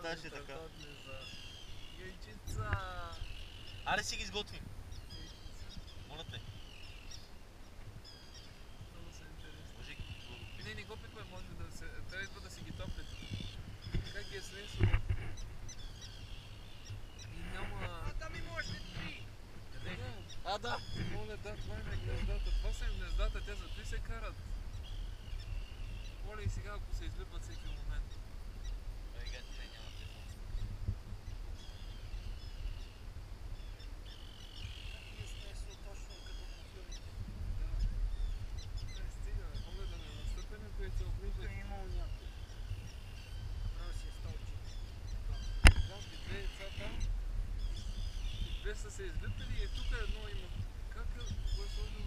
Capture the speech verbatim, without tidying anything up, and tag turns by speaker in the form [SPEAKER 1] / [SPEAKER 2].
[SPEAKER 1] ставаше така.
[SPEAKER 2] Яйчица!
[SPEAKER 1] Аре си ги изготвим. Моля те.
[SPEAKER 2] Много са интересни.
[SPEAKER 1] Може ги го
[SPEAKER 2] Не, не го пипай, може да се... Трябва да си ги топлят. Как ги е смесило? И няма...
[SPEAKER 3] А, да ми можеш ли три?
[SPEAKER 2] Къде? А, да! Моля, да, това е гнездата. Това са им гнездата, те затова се карат. Моля и сега, ако се излюбват всеки момент.
[SPEAKER 1] Сега не няма те.
[SPEAKER 3] Как ги смесил точно като по филмите?
[SPEAKER 2] Да. Не, стига, моля да не настъпи на които се оближат.
[SPEAKER 3] Тук е имал някой. Трябва да си е столче.
[SPEAKER 2] Гладки две яйца там. И две са се излюпили и тук едно има. Как е, го е сложил